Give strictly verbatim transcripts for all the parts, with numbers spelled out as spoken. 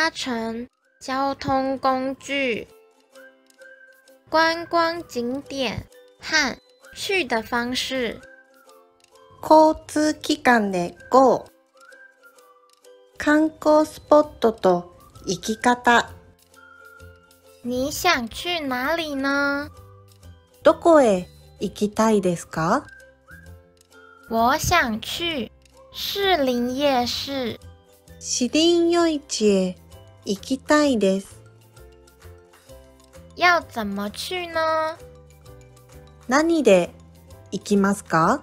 搭乘交通工具。观光景点和去的方式。 交通機関で ゴー。観光スポットと行き方。 你想去哪里呢？ どこへ行きたいですか？ 我想去士林夜市。 士林夜市へ行きたいです。 要怎么去呢？ 何で行きますか？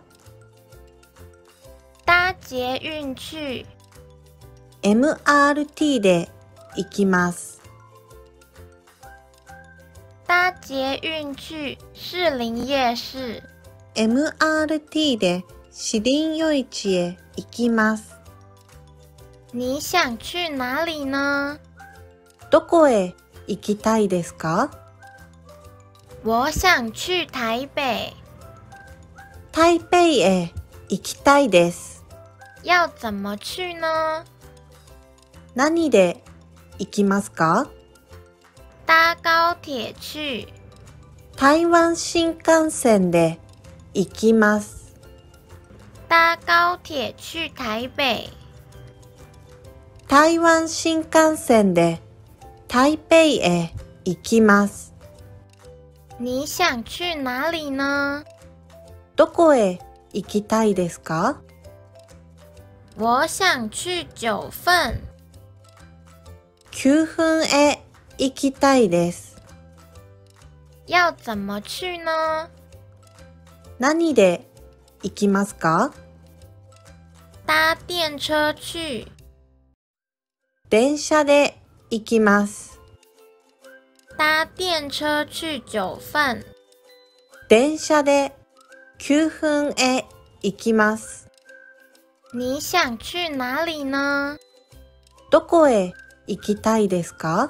搭捷运去。 エムアールティー で行きます。 搭捷运去士林夜市。 エムアールティー で士林夜市へ行きます。 你想去哪里呢？ どこへ行きたいですか？ 我想去台北。 台北へ行きたいです。 要怎么去呢？ 何で行きますか？ 搭高铁去。 台湾新幹線で行きます。 搭高铁去台北。 台湾新幹線で台北へ行きます。 你想去哪里呢？ どこへ行きたいですか？ 我想去九份。 九份へ行きたいです。 要怎么去呢？ 何で行きますか？ 搭电车去。 電車で行きます。 搭电车去九份。 電車で九份へ行きます。 你想去哪里呢？ どこへ行きたいですか？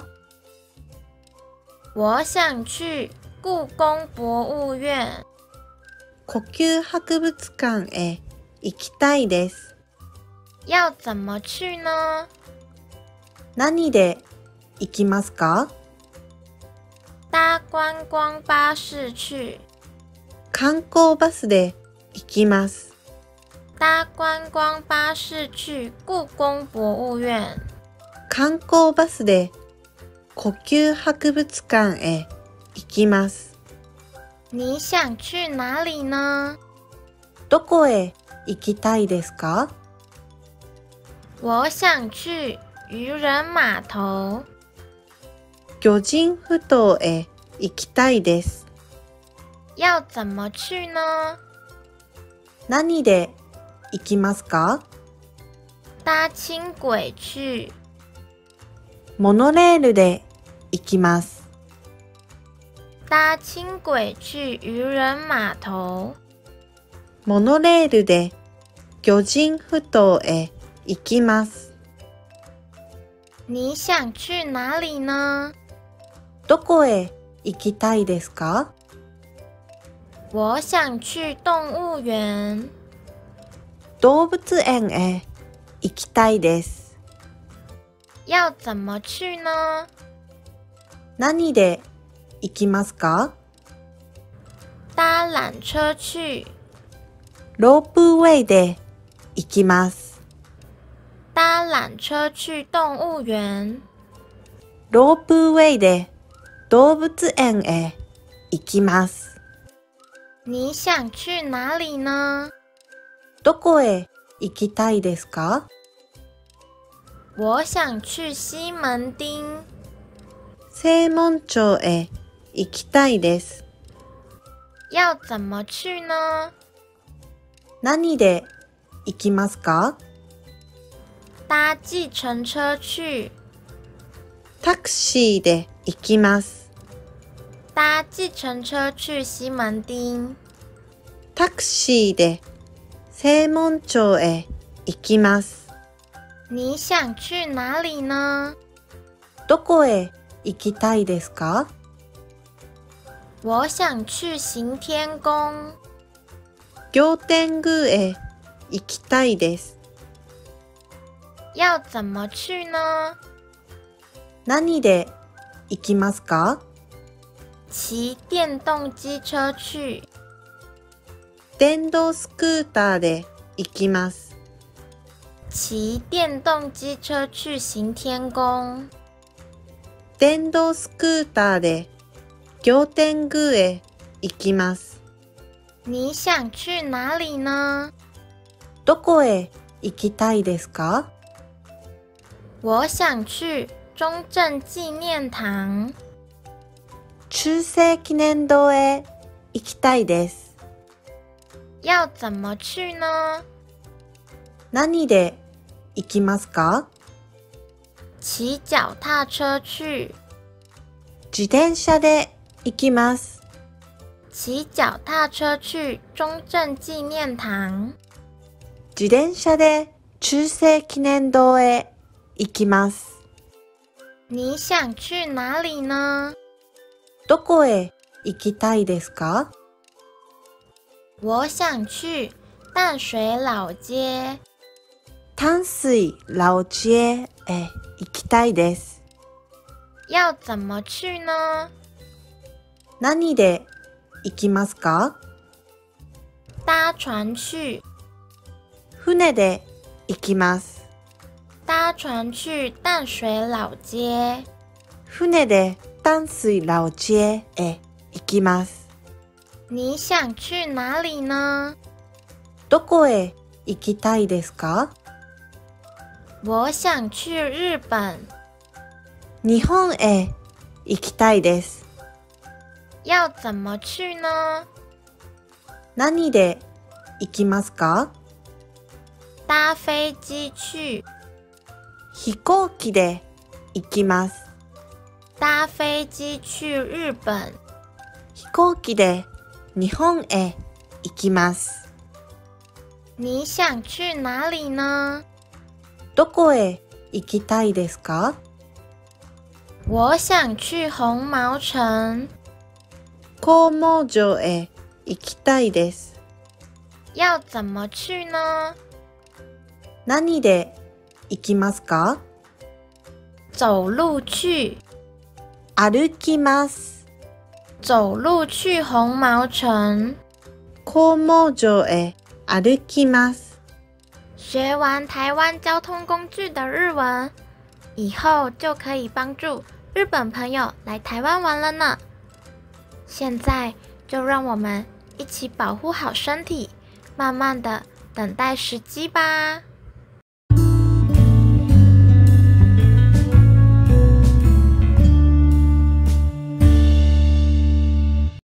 我想去故宫博物院。 故宮博物館へ行きたいです。 要怎么去呢？ 何で行きますか？ 搭观光巴士去。 観光バスで行きます。 搭观光巴士去故宫博物院。 観光バスで故宮博物館へ行きます。 你想去哪里呢？ どこへ行きたいですか？ 我想去渔人码頭。 魚人埠頭へ行きたいです。 要怎么去呢？ 何で行きますか？ 搭轻轨去。 モノレールで行きます。 搭轻轨去渔人码頭。 モノレールで魚人埠頭へ行きます。 你想去哪里呢？ どこへ行きたいですか？ 我想去動物園。 動物園へ行きたいです。 要怎么去呢？ 何で行きますか？ 搭缆車去。 ロープウェイで行きます。 搭缆車去動物園。 ロープウェイで動物園へ行きます。 你想去哪里呢？ どこへ行きたいですか？ 我想去西門町。 西門町へ行きたいです。 要怎么去呢？ 何で行きますか？ 搭計程車去。 タクシーで行きます。 搭計程車去西門町。 タクシーで西門町へ行きます。 你想去哪里呢？ どこへ行きたいですか？ 我想去行天宮。 行天宮へ行きたいです。 要怎么去呢？ 何で行きますか？ 骑電動機車去。 電動スクーターで行きます。 騎電動機車去行天宮。 電動スクーターで行天宮へ行きます。 你想去哪里呢？ どこへ行きたいですか？ 我想去中正紀念堂。 中正記念堂へ行きたいです。 要怎么去呢？ 何で行きますか？ 騎脚踏車去。 自転車で行きます。 騎脚踏車去中正紀念堂。 自転車で中正記念堂へ行きます。 你想去哪里呢？ どこへ行きたいですか？ 我想去淡水老街。 淡水老街へ行きたいです。 要怎么去呢？ 何で行きますか？ 搭船去。 船で行きます。 搭船去淡水老街。 船で淡水老街へ行きます。 你想去哪里呢？ どこへ行きたいですか？ 我想去日本。 日本へ行きたいです。 要怎么去呢？ 何で行きますか？ 搭飛機去。 飛行機で行きます。 搭飛機去日本。 飛行機で日本へ行きます。 你想去哪里呢？ どこへ行きたいですか？ 我想去紅毛城。 紅毛城へ行きたいです。 要怎么去呢？ 何で行きますか？ 走路去。 歩きます。 走路去紅毛城。 紅毛城へ歩きます。 学完台湾交通工具的日文，以后就可以帮助日本朋友来台湾玩了呢。现在就让我们一起保护好身体，慢慢的等待时机吧。